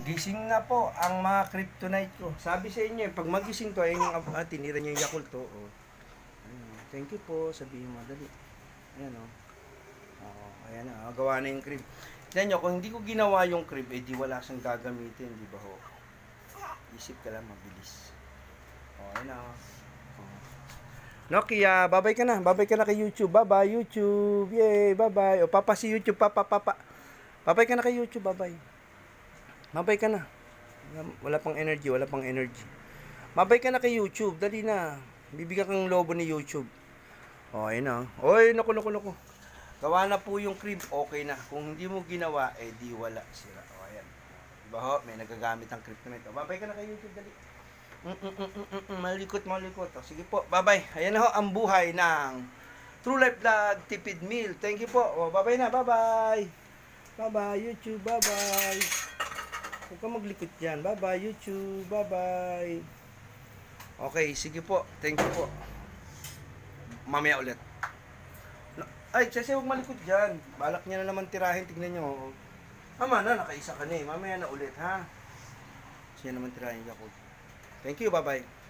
Gising na po ang mga kryptonite ko. Sabi sa inyo, pag magising to, ayun yung tinira niya yung Yakult to. Oh. Thank you po, sabihin mo, dali. Ayan o. Ayan na, gawa na yung crib. Tignan nyo, kung hindi ko ginawa yung crib, eh di wala siyang gagamitin, di ba ho? Isip ka lang, mabilis. Ayan na. Nokia, babay ka na kay YouTube. Bye-bye, YouTube. Yay, bye-bye. O, papa si YouTube, papa. Babay ka na kay YouTube, bye-bye. Mabay ka na. Wala pang energy. Mabay ka na kay YouTube. Dali na. Bibigyan kang lobo ni YouTube. Ayun na. Oy, naku. Gawa na po yung crib. Okay na. Kung hindi mo ginawa, eh di wala. Sira. Ayan. Diba ho? May nagagamit ang crib na ito. Mabay ka na kay YouTube. Dali. Malikot. Sige po. Bye-bye. Ayan na ho ang buhay ng True Life Vlog Tipid Meal. Thank you po. Bye-bye na. Bye-bye. Bye-bye, YouTube. Bye-bye. Huwag ka maglikot yan. Bye-bye, YouTube. Bye-bye. Okay, sige po. Thank you po. Mamaya ulit. Ay, Chese, huwag malikot dyan. Balak niya na naman tirahin. Tignan nyo. Tama na, nakaisa ka na eh. Mamaya na ulit, ha? Siya naman tirahin ako. Thank you, bye-bye.